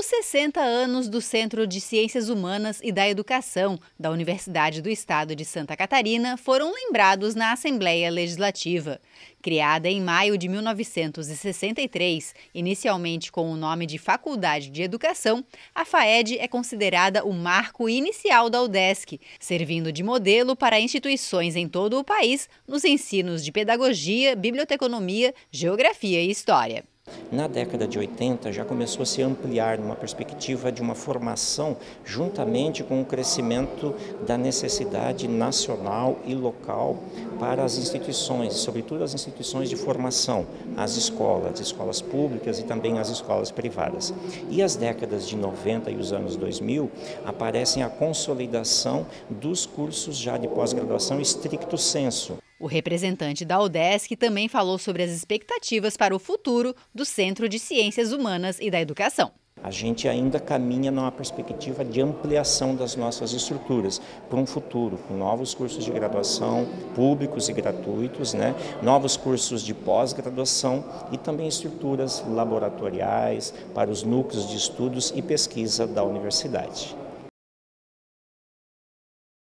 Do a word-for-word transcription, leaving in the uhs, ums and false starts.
Os sessenta anos do Centro de Ciências Humanas e da Educação da Universidade do Estado de Santa Catarina foram lembrados na Assembleia Legislativa. Criada em maio de mil novecentos e sessenta e três, inicialmente com o nome de Faculdade de Educação, a FAED é considerada o marco inicial da UDESC, servindo de modelo para instituições em todo o país nos ensinos de pedagogia, biblioteconomia, geografia e história. Na década de oitenta já começou a se ampliar numa perspectiva de uma formação juntamente com o crescimento da necessidade nacional e local para as instituições, sobretudo as instituições de formação, as escolas, as escolas públicas e também as escolas privadas. E as décadas de noventa e os anos dois mil aparecem a consolidação dos cursos já de pós-graduação stricto sensu. O representante da UDESC também falou sobre as expectativas para o futuro do Centro de Ciências Humanas e da Educação. A gente ainda caminha numa perspectiva de ampliação das nossas estruturas para um futuro, com novos cursos de graduação públicos e gratuitos, né? Novos cursos de pós-graduação e também estruturas laboratoriais para os núcleos de estudos e pesquisa da universidade.